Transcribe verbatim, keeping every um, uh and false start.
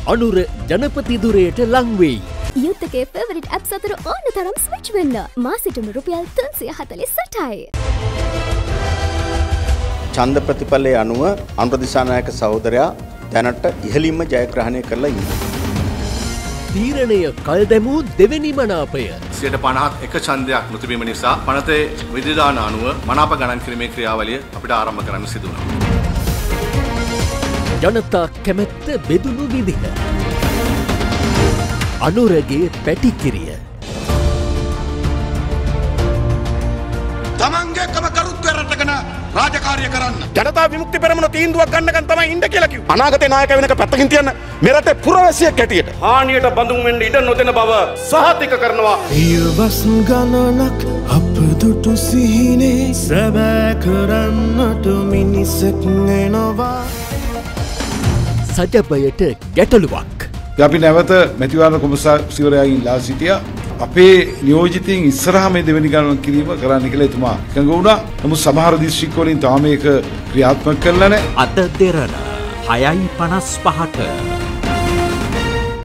අනුර ජනපති දුරයට ලං වෙයි. යුත්තකේ favourite apps අතර ඕන තරම් ස්විච් වෙන්න. මා සිටුණු රුපියල් තුන්සිය හතළිස් අටයි. ඡන්ද ප්‍රතිඵලයේ අනුව අනුර දිසානායක සහෝදරයා දැනට ඉහළින්ම ජයග්‍රහණය කරලා ඉන්නවා. තීරණය කල් දැමූ දෙවෙනි මනාපය සියයට පනහක් එක ඡන්දයක් නොතිබීම නිසා පනතේ විධිදාන අනුව මනාප ගණන් කිරීමේ ක්‍රියාවලිය අපිට ආරම්භ කරන්න සිදු වුණා. ජනතා කැමැත්ත බෙදුණු විදිහ. අනුරගේ පැටිකිරිය. තමන්ගේ කම කරුත්වය රටගෙන රාජකාරිය කරන්න. ජනතා විමුක්ති පෙරමුණ තීන්දුවක් ගන්නකන් තමයි ඉන්න කියලා කිව්වා. අනාගතේ නායක වෙනක පැත්තකින් තියන්න මේ රටේ පුරවැසියෙක් හැටියට හානියට බඳුන් වෙන්න ඉඩ නොදෙන බව සහතික කරනවා. ඊවස් ගණනක් අප දුටු සිහිනේ සැබෑ කරන්නට මිනිසෙක් එනවා. සජබයට ගැටලුවක්. අපි නැවත මැතිවරණ කොමසාරිස්වරයාගෙන් ඉල්ලා සිටියා අපේ නියෝජිතයින් ඉස්සරහා මේ දෙවෙනි ගණන කිරීම කරන්න කියලා එතුමා එකඟ වුණා. නමුත් සමහර දිස්ත්‍රික්කවලින් තාම මේක ක්‍රියාත්මක කරලා නැහැ. අද දෙරණ හයයි පනස් පහට